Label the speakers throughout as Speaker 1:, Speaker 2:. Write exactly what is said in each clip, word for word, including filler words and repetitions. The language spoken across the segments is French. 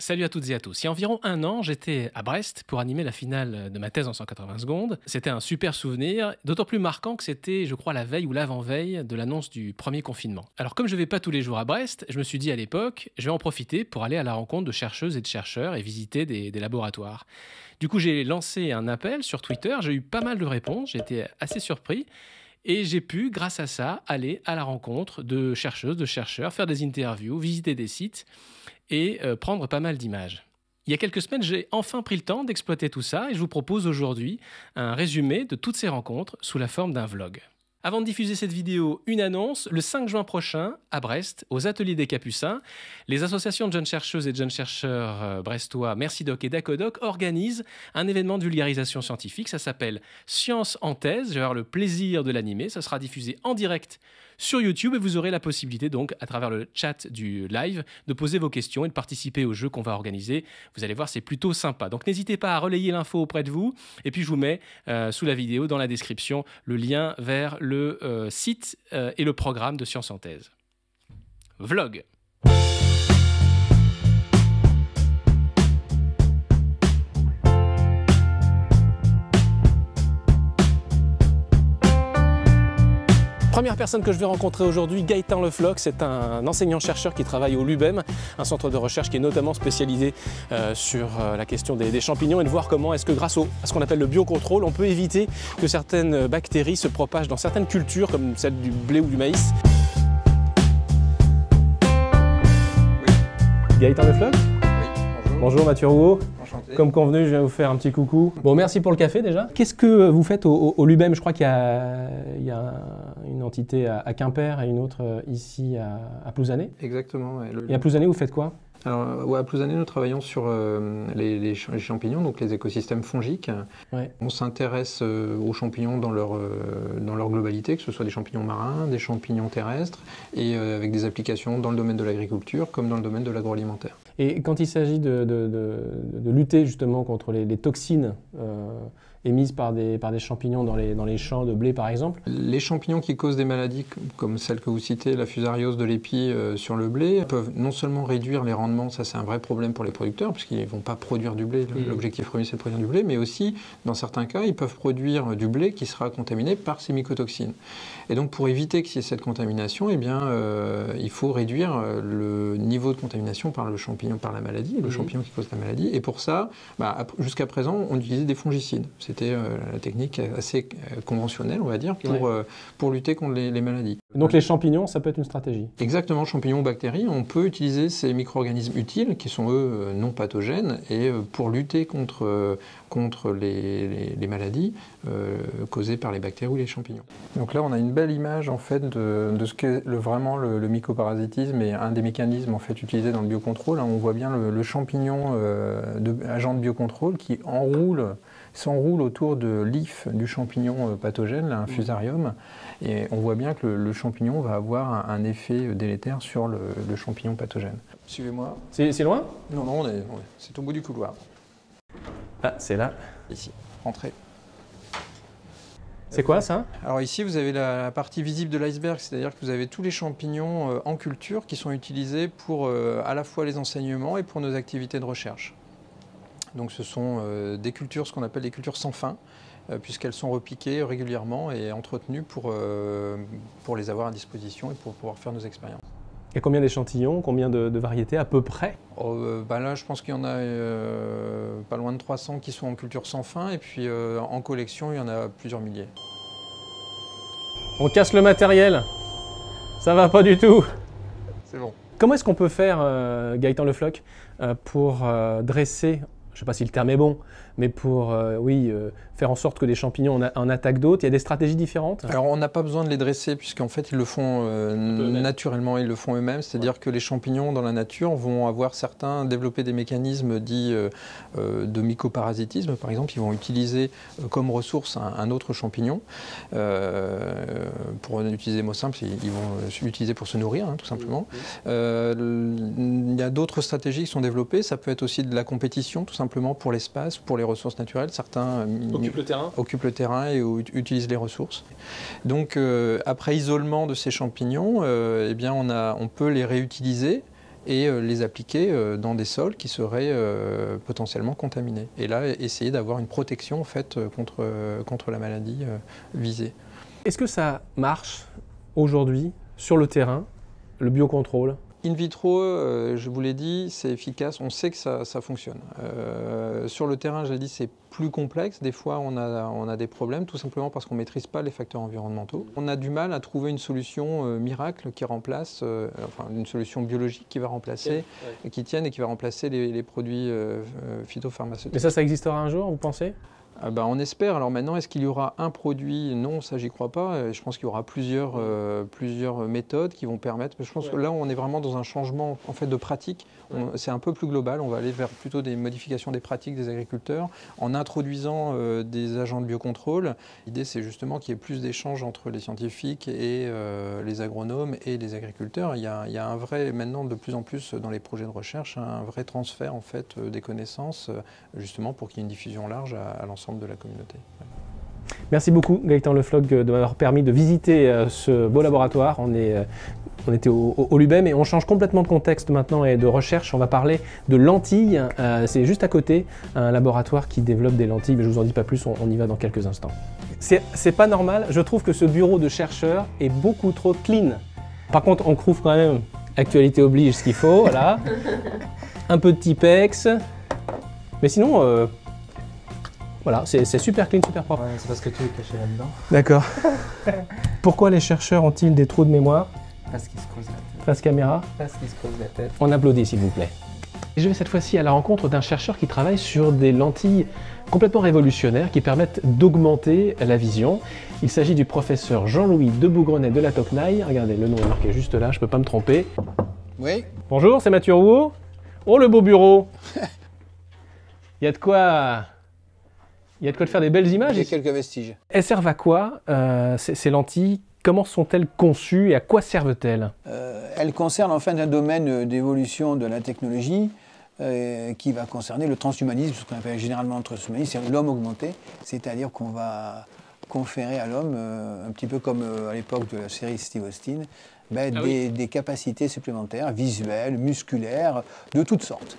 Speaker 1: Salut à toutes et à tous. Il y a environ un an, j'étais à Brest pour animer la finale de ma thèse en cent quatre-vingts secondes. C'était un super souvenir, d'autant plus marquant que c'était, je crois, la veille ou l'avant-veille de l'annonce du premier confinement. Alors comme je ne vais pas tous les jours à Brest, je me suis dit à l'époque, je vais en profiter pour aller à la rencontre de chercheuses et de chercheurs et visiter des, des laboratoires. Du coup, j'ai lancé un appel sur Twitter, j'ai eu pas mal de réponses, j'ai été assez surpris. Et j'ai pu, grâce à ça, aller à la rencontre de chercheuses, de chercheurs, faire des interviews, visiter des sites et euh, prendre pas mal d'images. Il y a quelques semaines, j'ai enfin pris le temps d'exploiter tout ça et je vous propose aujourd'hui un résumé de toutes ces rencontres sous la forme d'un vlog. Avant de diffuser cette vidéo, une annonce. Le cinq juin prochain, à Brest, aux Ateliers des Capucins, les associations de jeunes chercheuses et de jeunes chercheurs brestois Mercidoc et Dacodoc organisent un événement de vulgarisation scientifique. Ça s'appelle Science en thèse. Je vais avoir le plaisir de l'animer. Ça sera diffusé en direct sur YouTube et vous aurez la possibilité donc, à travers le chat du live, de poser vos questions et de participer au jeu qu'on va organiser. Vous allez voir, c'est plutôt sympa. Donc n'hésitez pas à relayer l'info auprès de vous. Et puis je vous mets euh, sous la vidéo, dans la description, le lien vers le euh, site euh, et le programme de Science en thèse. Vlog. Première personne que je vais rencontrer aujourd'hui, Gaëtan Le Floch, c'est un enseignant-chercheur qui travaille au Lubem, un centre de recherche qui est notamment spécialisé euh, sur euh, la question des, des champignons et de voir comment est-ce que grâce au, à ce qu'on appelle le biocontrôle, on peut éviter que certaines bactéries se propagent dans certaines cultures comme celle du blé ou du maïs. Oui. Gaëtan Le Floch ? Oui, bonjour. Bonjour Mathieu Rouault. Comme convenu, je viens vous faire un petit coucou. Bon, merci pour le café déjà. Qu'est-ce que vous faites au, au, au Lubem? Je crois qu'il y a, il y a une entité à, à Quimper et une autre ici à, à Plouzané.
Speaker 2: Exactement. Ouais. Le...
Speaker 1: Et à Plouzané, vous faites quoi?
Speaker 2: Alors, ouais, à Plouzané, nous travaillons sur euh, les, les champignons, donc les écosystèmes fongiques. Ouais. On s'intéresse euh, aux champignons dans leur, euh, dans leur globalité, que ce soit des champignons marins, des champignons terrestres, et euh, avec des applications dans le domaine de l'agriculture comme dans le domaine de l'agroalimentaire.
Speaker 1: Et quand il s'agit de, de, de, de lutter justement contre les, les toxines euh, émises par des, par des champignons dans les, dans les champs de blé par exemple?
Speaker 2: Les champignons qui causent des maladies comme celle que vous citez, la fusariose de l'épi euh, sur le blé, peuvent non seulement réduire les rendements, ça c'est un vrai problème pour les producteurs puisqu'ils ne vont pas produire du blé, mmh. L'objectif premier c'est de produire du blé, mais aussi dans certains cas ils peuvent produire du blé qui sera contaminé par ces mycotoxines. Et donc pour éviter qu'il y ait cette contamination, eh bien, euh, il faut réduire le niveau de contamination par le champignon, par la maladie, le mmh. champignon qui cause la maladie. Et pour ça, bah, jusqu'à présent, on utilisait des fongicides. C'était euh, la technique assez conventionnelle, on va dire, pour, ouais. euh, pour lutter contre les, les maladies.
Speaker 1: Donc les champignons, ça peut être une stratégie?
Speaker 2: Exactement, champignons ou bactéries, on peut utiliser ces micro-organismes utiles, qui sont eux non pathogènes, et pour lutter contre, contre les, les, les maladies euh, causées par les bactéries ou les champignons. Donc là, on a une belle image en fait de, de ce qu'est le, vraiment le, le mycoparasitisme et un des mécanismes en fait utilisés dans le biocontrôle. On voit bien le, le champignon euh, de, agent de biocontrôle qui enroule, s'enroule autour de l'if du champignon pathogène, là, un fusarium, et on voit bien que le, le champignon va avoir un, un effet délétère sur le, le champignon pathogène. Suivez-moi.
Speaker 1: C'est loin?
Speaker 2: Non, non, on est, c'est au bout du couloir.
Speaker 1: Ah, c'est là.
Speaker 2: Ici, entrez.
Speaker 1: C'est quoi ça?
Speaker 2: Alors ici, vous avez la partie visible de l'iceberg, c'est-à-dire que vous avez tous les champignons euh, en culture qui sont utilisés pour euh, à la fois les enseignements et pour nos activités de recherche. Donc ce sont euh, des cultures, ce qu'on appelle des cultures sans fin, euh, puisqu'elles sont repiquées régulièrement et entretenues pour, euh, pour les avoir à disposition et pour pouvoir faire nos expériences.
Speaker 1: Il y a combien d'échantillons, combien de, de variétés à peu près?
Speaker 2: oh, euh, bah Là, je pense qu'il y en a euh, pas loin de trois cents qui sont en culture sans fin, et puis euh, en collection, il y en a plusieurs milliers.
Speaker 1: On casse le matériel, ça va pas du tout.
Speaker 2: C'est bon.
Speaker 1: Comment est-ce qu'on peut faire, euh, Gaëtan Le Floch, euh, pour euh, dresser, je ne sais pas si le terme est bon, mais pour euh, oui, euh, faire en sorte que des champignons en, en attaquent d'autres? Il y a des stratégies différentes?
Speaker 2: Alors on n'a pas besoin de les dresser puisqu'en fait ils le font euh, naturellement, ils le font eux-mêmes, c'est-à-dire ouais. que les champignons dans la nature vont avoir certains, développer des mécanismes dits euh, euh, de mycoparasitisme. Par exemple, ils vont utiliser euh, comme ressource un, un autre champignon. Euh, pour utiliser des mots simples, ils vont l'utiliser pour se nourrir, hein, tout simplement. Oui, oui. Euh, il y a d'autres stratégies qui sont développées, ça peut être aussi de la compétition, tout simplement pour l'espace, pour les ressources naturelles. Certains
Speaker 1: occupent le terrain,
Speaker 2: occupent le terrain et utilisent les ressources. Donc euh, après isolement de ces champignons, euh, eh bien on, a, on peut les réutiliser et euh, les appliquer euh, dans des sols qui seraient euh, potentiellement contaminés. Et là, essayer d'avoir une protection en fait, contre, euh, contre la maladie euh, visée.
Speaker 3: Est-ce que ça marche aujourd'hui sur le terrain, le biocontrôle?
Speaker 2: In vitro, euh, je vous l'ai dit, c'est efficace, on sait que ça, ça fonctionne. Euh, sur le terrain, j'ai dit, c'est plus complexe. Des fois, on a, on a des problèmes, tout simplement parce qu'on ne maîtrise pas les facteurs environnementaux. On a du mal à trouver une solution euh, miracle qui remplace, euh, enfin une solution biologique qui va remplacer, ouais. qui tienne et qui va remplacer les, les produits euh, phytopharmaceutiques.
Speaker 3: Mais ça, ça existera un jour, vous pensez ?
Speaker 2: Ah ben, on espère. Alors maintenant, est-ce qu'il y aura un produit? Non, ça, j'y crois pas. Je pense qu'il y aura plusieurs, euh, plusieurs méthodes qui vont permettre. Je pense ouais. que là, on est vraiment dans un changement en fait, de pratique. Ouais. C'est un peu plus global. On va aller vers plutôt des modifications des pratiques des agriculteurs en introduisant euh, des agents de biocontrôle. L'idée, c'est justement qu'il y ait plus d'échanges entre les scientifiques et euh, les agronomes et les agriculteurs. Il y, a, il y a un vrai, maintenant, de plus en plus dans les projets de recherche, un vrai transfert en fait, des connaissances, justement pour qu'il y ait une diffusion large à, à l'ensemble de la communauté. Ouais.
Speaker 3: Merci beaucoup Gaëtan Le Floch de m'avoir permis de visiter euh, ce beau laboratoire. On, est, euh, on était au, au, au Lubem et on change complètement de contexte maintenant et de recherche. On va parler de lentilles. Euh, C'est juste à côté un laboratoire qui développe des lentilles, mais je ne vous en dis pas plus, on, on y va dans quelques instants. C'est pas normal, je trouve que ce bureau de chercheurs est beaucoup trop clean. Par contre, on trouve quand même, actualité oblige, ce qu'il faut, voilà. Un peu de Tipex, mais sinon... Euh, Voilà, c'est super clean, super propre.
Speaker 4: Ouais, c'est parce que tu es caché là-dedans.
Speaker 3: D'accord. Pourquoi les chercheurs ont-ils des trous de mémoire?
Speaker 4: Parce qu'ils se creusent la tête.
Speaker 3: Face caméra.
Speaker 4: Parce qu'ils se creusent la tête.
Speaker 3: On applaudit s'il vous plaît. Je vais cette fois-ci à la rencontre d'un chercheur qui travaille sur des lentilles complètement révolutionnaires qui permettent d'augmenter la vision. Il s'agit du professeur Jean-Louis Debougrenet de la Tocnaille. Regardez, le nom est marqué juste là, je ne peux pas me tromper.
Speaker 5: Oui.
Speaker 3: Bonjour, c'est Mathieu Rouault. Oh, le beau bureau. Il y a de quoi... Il y a de quoi de faire des belles images.
Speaker 5: J'ai quelques vestiges.
Speaker 3: Elles servent à quoi, euh, ces, ces lentilles? Comment sont-elles conçues et à quoi servent-elles?
Speaker 5: euh, Elles concernent en fait un domaine d'évolution de la technologie euh, qui va concerner le transhumanisme, ce qu'on appelle généralement le transhumanisme, c'est l'homme augmenté, c'est-à-dire qu'on va conférer à l'homme, euh, un petit peu comme euh, à l'époque de la série Steve Austin, ben, ah des, oui. des capacités supplémentaires, visuelles, musculaires, de toutes sortes.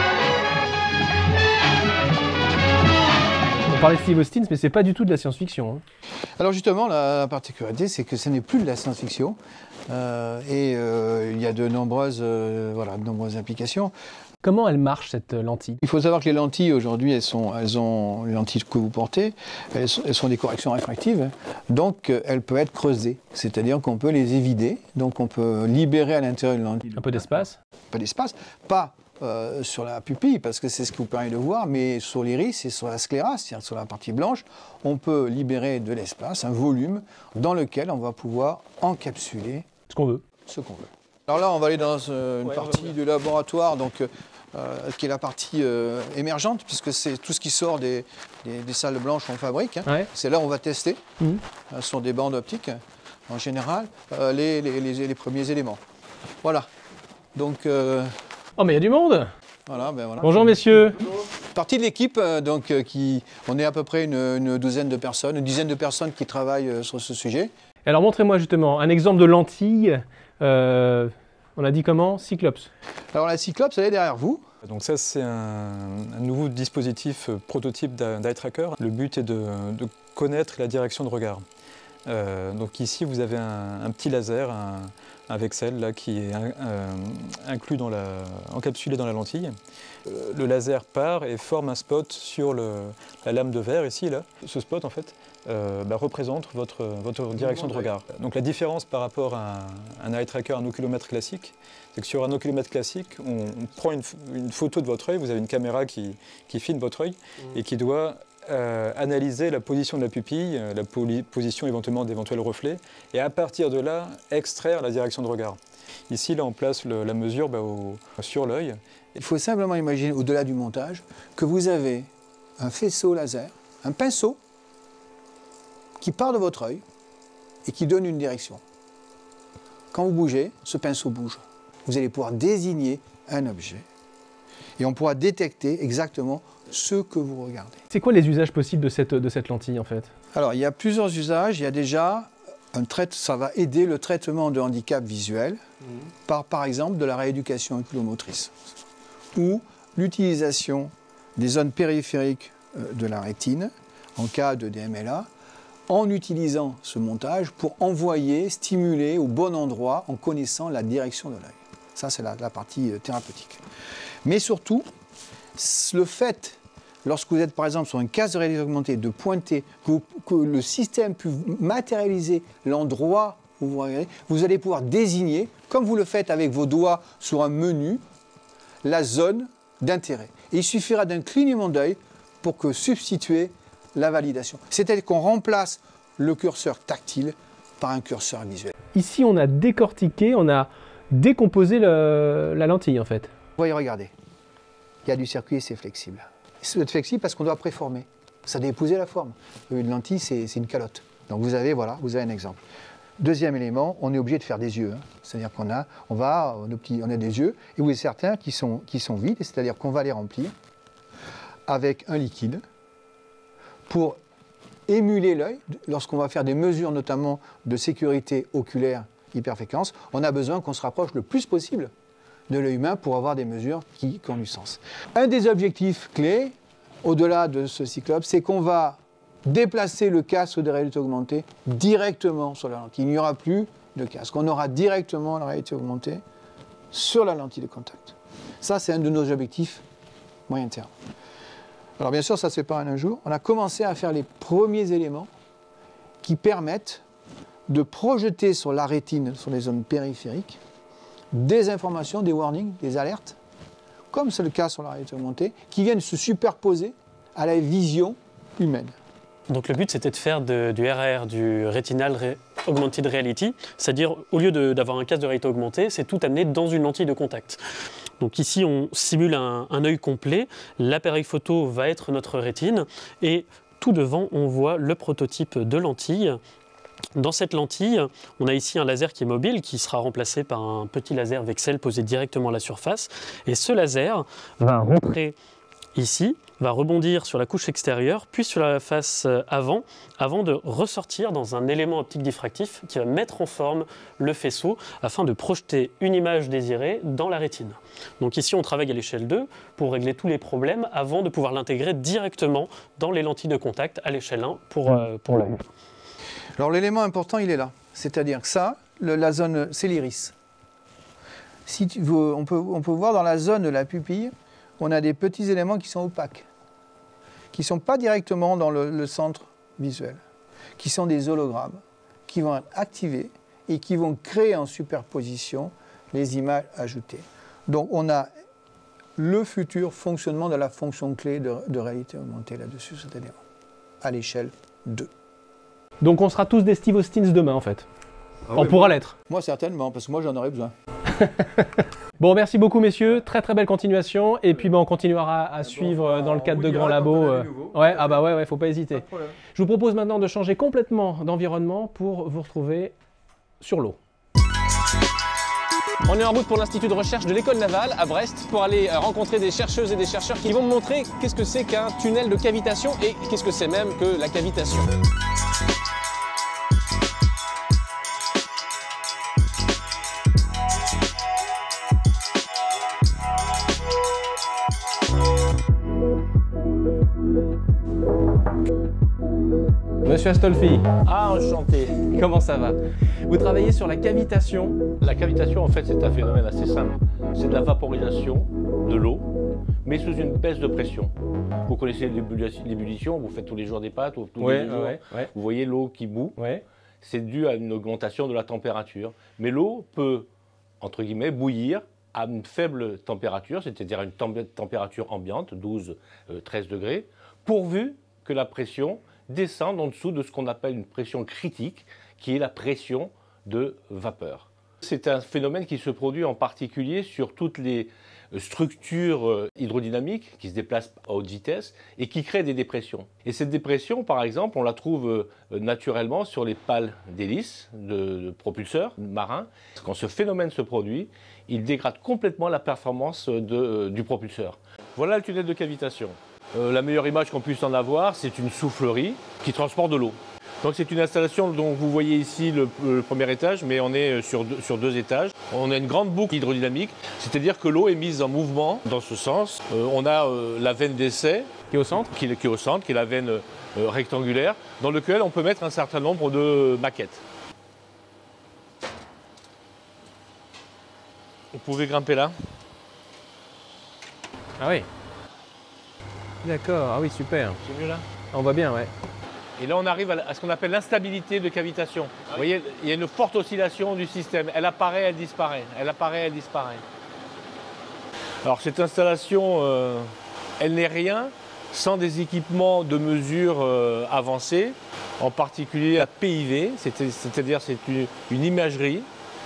Speaker 3: On parlait de Steve Austin, mais c'est pas du tout de la science-fiction. Hein.
Speaker 5: Alors justement, la particularité, c'est que ce n'est plus de la science-fiction euh, et euh, il y a de nombreuses, euh, voilà, de nombreuses applications.
Speaker 3: Comment elle marche cette lentille?
Speaker 5: Il faut savoir que les lentilles aujourd'hui, elles sont, elles ont les lentilles que vous portez, elles sont, elles sont des corrections réfractives, donc elles peuvent être creusées, c'est-à-dire qu'on peut les évider, donc on peut libérer à l'intérieur une lentille.
Speaker 3: Un peu d'espace?
Speaker 5: Pas d'espace, pas. Euh, sur la pupille, parce que c'est ce qui vous permet de voir, mais sur l'iris et sur la scléra, c'est-à-dire sur la partie blanche, on peut libérer de l'espace, un volume, dans lequel on va pouvoir encapsuler
Speaker 3: ce qu'on veut.
Speaker 5: Ce qu'on veut. Alors là, on va aller dans euh, une ouais, partie du laboratoire, donc, euh, qui est la partie euh, émergente, puisque c'est tout ce qui sort des, des, des salles blanches qu'on fabrique. Hein. Ouais. C'est là où on va tester, mmh. Ce sont des bandes optiques, en général, euh, les, les, les, les premiers éléments. Voilà. Donc... Euh,
Speaker 3: Oh mais il y a du monde.
Speaker 5: Voilà, ben voilà.
Speaker 3: Bonjour messieurs.
Speaker 5: Bonjour. Partie de l'équipe, euh, donc euh, qui, on est à peu près une, une douzaine de personnes, une dizaine de personnes qui travaillent euh, sur ce sujet.
Speaker 3: Alors montrez-moi justement un exemple de lentille. Euh, on a dit comment? Cyclops.
Speaker 5: Alors la Cyclops, elle est derrière vous.
Speaker 6: Donc ça c'est un, un nouveau dispositif euh, prototype d'eye tracker. Le but est de, de connaître la direction de regard. Euh, donc ici vous avez un, un petit laser, un, un Vexel là, qui est euh, inclus dans la, encapsulé dans la lentille. Euh, le laser part et forme un spot sur le, la lame de verre ici. Là. Ce spot en fait euh, bah, représente votre, votre direction de regard. Donc la différence par rapport à un, un eye tracker, un oculomètre classique, c'est que sur un oculomètre classique, on, on prend une, une photo de votre œil, vous avez une caméra qui, qui filme votre œil mmh. et qui doit Euh, analyser la position de la pupille, euh, la position éventuellement d'éventuels reflets, et à partir de là, extraire la direction de regard. Ici, là, on place le, la mesure bah, au, sur l'œil.
Speaker 5: Il faut simplement imaginer, au-delà du montage, que vous avez un faisceau laser, un pinceau, qui part de votre œil et qui donne une direction. Quand vous bougez, ce pinceau bouge. Vous allez pouvoir désigner un objet, et on pourra détecter exactement ce que vous regardez.
Speaker 3: C'est quoi les usages possibles de cette, de cette lentille en fait?
Speaker 5: Alors il y a plusieurs usages. Il y a déjà, un trait, ça va aider le traitement de handicap visuel. mmh. par, par exemple, de la rééducation oculomotrice ou l'utilisation des zones périphériques de la rétine en cas de D M L A en utilisant ce montage pour envoyer, stimuler au bon endroit en connaissant la direction de l'œil. Ça, c'est la, la partie thérapeutique. Mais surtout, le fait, lorsque vous êtes par exemple sur un casque de réalité augmentée, de pointer, que, que le système puisse matérialiser l'endroit où vous regardez, vous allez pouvoir désigner, comme vous le faites avec vos doigts sur un menu, la zone d'intérêt. Et il suffira d'un clignement d'œil pour que substituer la validation. C'est-à-dire qu'on remplace le curseur tactile par un curseur visuel.
Speaker 3: Ici, on a décortiqué, on a décomposé le, la lentille en fait.
Speaker 5: Vous voyez, regardez, il y a du circuit et c'est flexible. C'est flexible parce qu'on doit préformer. Ça doit épouser la forme. Une lentille, c'est une calotte. Donc vous avez, voilà, vous avez un exemple. Deuxième élément, on est obligé de faire des yeux. Hein. C'est-à-dire qu'on a, on va, on a, on a des yeux, et vous avez certains qui sont, qui sont vides, c'est-à-dire qu'on va les remplir avec un liquide pour émuler l'œil. Lorsqu'on va faire des mesures, notamment de sécurité oculaire hyperfréquence, on a besoin qu'on se rapproche le plus possible de l'œil humain pour avoir des mesures qui, qui ont du sens. Un des objectifs clés, au-delà de ce cyclope, c'est qu'on va déplacer le casque de réalité augmentée directement sur la lentille. Il n'y aura plus de casque. On aura directement la réalité augmentée sur la lentille de contact. Ça, c'est un de nos objectifs moyen terme. Alors bien sûr, ça ne se fait pas en un jour. On a commencé à faire les premiers éléments qui permettent de projeter sur la rétine, sur les zones périphériques, des informations, des warnings, des alertes, comme c'est le cas sur la réalité augmentée, qui viennent se superposer à la vision humaine.
Speaker 7: Donc le but, c'était de faire de, du R A R, du Retinal Re Augmented Reality, c'est-à-dire au lieu d'avoir un casque de réalité augmentée, c'est tout amené dans une lentille de contact. Donc ici, on simule un, un œil complet, l'appareil photo va être notre rétine, et tout devant, on voit le prototype de lentille. Dans cette lentille, on a ici un laser qui est mobile, qui sera remplacé par un petit laser Vexel posé directement à la surface, et ce laser va rentrer ici, va rebondir sur la couche extérieure, puis sur la face avant, avant de ressortir dans un élément optique diffractif qui va mettre en forme le faisceau afin de projeter une image désirée dans la rétine. Donc ici, on travaille à l'échelle deux pour régler tous les problèmes avant de pouvoir l'intégrer directement dans les lentilles de contact à l'échelle un pour, euh, pour l'œil.
Speaker 5: Alors l'élément important, il est là. C'est-à-dire que ça, le, la zone, c'est l'iris. Si tu veux, on, peut, on peut voir dans la zone de la pupille, on a des petits éléments qui sont opaques, qui ne sont pas directement dans le, le centre visuel, qui sont des hologrammes, qui vont être activés et qui vont créer en superposition les images ajoutées. Donc on a le futur fonctionnement de la fonction clé de, de réalité augmentée là-dessus, c'est-à-dire à l'échelle deux.
Speaker 3: Donc on sera tous des Steve Austin demain en fait.
Speaker 5: Ah
Speaker 3: on
Speaker 5: oui,
Speaker 3: pourra
Speaker 5: moi,
Speaker 3: l'être.
Speaker 5: Moi certainement, parce que moi j'en aurais besoin.
Speaker 3: Bon, merci beaucoup messieurs, très très belle continuation, et puis ben, on continuera à, à suivre bon, dans le cadre de grands labos. Euh... Ouais, ah bah ouais, ouais, faut pas hésiter. Pas Je vous propose maintenant de changer complètement d'environnement pour vous retrouver sur l'eau. On est en route pour l'Institut de recherche de l'École navale à Brest pour aller rencontrer des chercheuses et des chercheurs qui vont me montrer qu'est-ce que c'est qu'un tunnel de cavitation et qu'est-ce que c'est même que la cavitation. Monsieur Astolfi.
Speaker 8: Ah, enchanté.
Speaker 3: Comment ça va? Vous travaillez sur la cavitation.
Speaker 8: La cavitation, en fait, c'est un phénomène assez simple. C'est de la vaporisation de l'eau, mais sous une baisse de pression. Vous connaissez l'ébullition, vous faites tous les jours des pâtes, ou tous
Speaker 3: ouais,
Speaker 8: les jours,
Speaker 3: ouais, ouais.
Speaker 8: Vous voyez l'eau qui bout.
Speaker 3: Ouais.
Speaker 8: C'est dû à une augmentation de la température. Mais l'eau peut, entre guillemets, bouillir à une faible température, c'est-à-dire une température ambiante, douze à treize degrés, pourvu que la pression descendre en dessous de ce qu'on appelle une pression critique, qui est la pression de vapeur. C'est un phénomène qui se produit en particulier sur toutes les structures hydrodynamiques qui se déplacent à haute vitesse et qui créent des dépressions. Et cette dépression, par exemple, on la trouve naturellement sur les pales d'hélice de propulseurs marins. Quand ce phénomène se produit, il dégrade complètement la performance de, du propulseur. Voilà le tunnel de cavitation. Euh, la meilleure image qu'on puisse en avoir, c'est une soufflerie qui transporte de l'eau. Donc c'est une installation dont vous voyez ici le, le premier étage, mais on est sur deux, sur deux étages. On a une grande boucle hydrodynamique, c'est-à-dire que l'eau est mise en mouvement dans ce sens. Euh, on a euh, la veine d'essai
Speaker 3: Qui est au centre
Speaker 8: qui, qui est au centre, qui est la veine euh, rectangulaire, dans laquelle on peut mettre un certain nombre de maquettes. Vous pouvez grimper là.
Speaker 3: Ah oui. D'accord, ah oui, super.
Speaker 8: C'est mieux là.
Speaker 3: On voit bien, ouais.
Speaker 8: Et là, on arrive à ce qu'on appelle l'instabilité de cavitation. Vous voyez, il y a une forte oscillation du système. Elle apparaît, elle disparaît. Elle apparaît, elle disparaît. Alors, cette installation, euh, elle n'est rien sans des équipements de mesure euh, avancés, en particulier la P I V, c'est-à-dire c'est une, une imagerie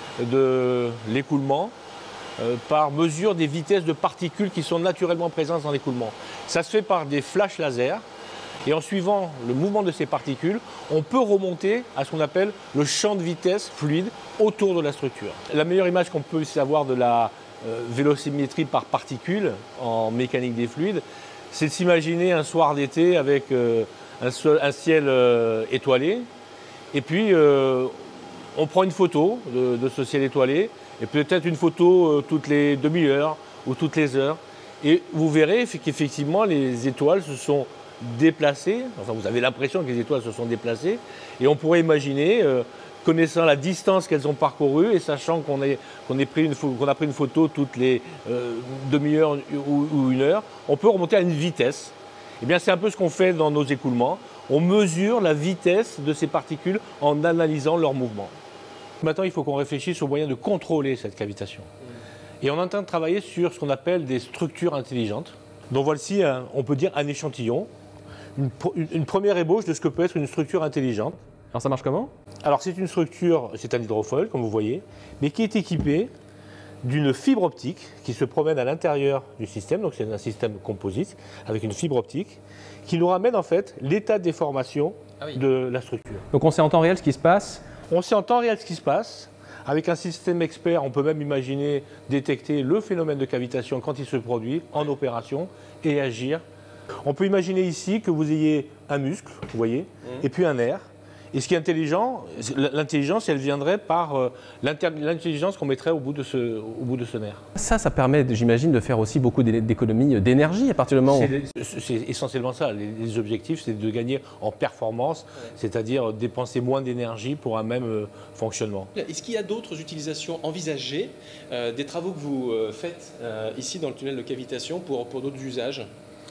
Speaker 8: de l'écoulement euh, par mesure des vitesses de particules qui sont naturellement présentes dans l'écoulement. Ça se fait par des flashs laser. Et en suivant le mouvement de ces particules, on peut remonter à ce qu'on appelle le champ de vitesse fluide autour de la structure. La meilleure image qu'on peut avoir de la euh, vélocimétrie par particules en mécanique des fluides, c'est de s'imaginer un soir d'été avec euh, un, un ciel euh, étoilé. Et puis, euh, on prend une photo de, de ce ciel étoilé, et peut-être une photo euh, toutes les demi-heures ou toutes les heures. Et vous verrez qu'effectivement, les étoiles se sont déplacées, enfin vous avez l'impression que les étoiles se sont déplacées, et on pourrait imaginer, euh, connaissant la distance qu'elles ont parcourue et sachant qu'on qu'on qu'on a pris une photo toutes les euh, demi-heures ou, ou une heure, on peut remonter à une vitesse. Et bien c'est un peu ce qu'on fait dans nos écoulements. On mesure la vitesse de ces particules en analysant leur mouvement. Maintenant, il faut qu'on réfléchisse aux moyens de contrôler cette cavitation. Et on est en train de travailler sur ce qu'on appelle des structures intelligentes. Donc voici, un, on peut dire, un échantillon. Une, une première ébauche de ce que peut être une structure intelligente.
Speaker 3: Alors ça marche comment?
Speaker 8: Alors c'est une structure, c'est un hydrofoil comme vous voyez, mais qui est équipé d'une fibre optique qui se promène à l'intérieur du système, donc c'est un système composite avec une fibre optique qui nous ramène en fait l'état de déformation ah oui. de la structure.
Speaker 3: Donc on sait en temps réel ce qui se passe?
Speaker 8: On sait en temps réel ce qui se passe. Avec un système expert, on peut même imaginer détecter le phénomène de cavitation quand il se produit en opération et agir. On peut imaginer ici que vous ayez un muscle, vous voyez, mmh. et puis un nerf. Et ce qui est intelligent, l'intelligence, elle viendrait par euh, l'intelligence qu'on mettrait au bout, de ce, au bout de ce nerf.
Speaker 3: Ça, ça permet, j'imagine, de faire aussi beaucoup d'économies d'énergie à partir du moment où...
Speaker 8: C'est essentiellement ça. Les, les objectifs, c'est de gagner en performance, ouais. c'est-à-dire dépenser moins d'énergie pour un même euh, fonctionnement.
Speaker 1: Est-ce qu'il y a d'autres utilisations envisagées, euh, des travaux que vous euh, faites euh, ici dans le tunnel de cavitation pour, pour d'autres usages?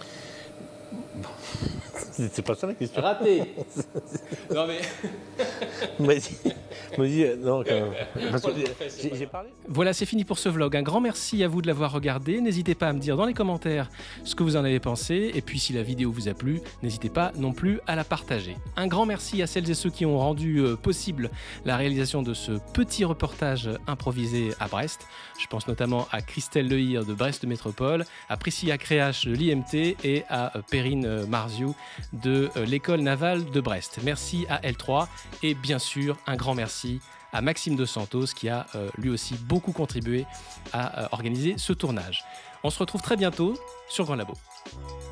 Speaker 8: C'est pas ça la question.
Speaker 1: Raté. Non mais.
Speaker 8: me dis, me dis, non, quand même. J'ai parlé.
Speaker 1: Voilà, c'est fini pour ce vlog. Un grand merci à vous de l'avoir regardé. N'hésitez pas à me dire dans les commentaires ce que vous en avez pensé. Et puis si la vidéo vous a plu, n'hésitez pas non plus à la partager. Un grand merci à celles et ceux qui ont rendu euh, possible la réalisation de ce petit reportage improvisé à Brest. Je pense notamment à Christelle Lehir de Brest Métropole, à Priscilla Créache de l'I M T et à euh, Perrine Marziou de euh, l'école navale de Brest. Merci à L trois et bien sûr un grand merci à Maxime Dos Santos qui a euh, lui aussi beaucoup contribué à euh, organiser ce tournage. On se retrouve très bientôt sur Grand Labo.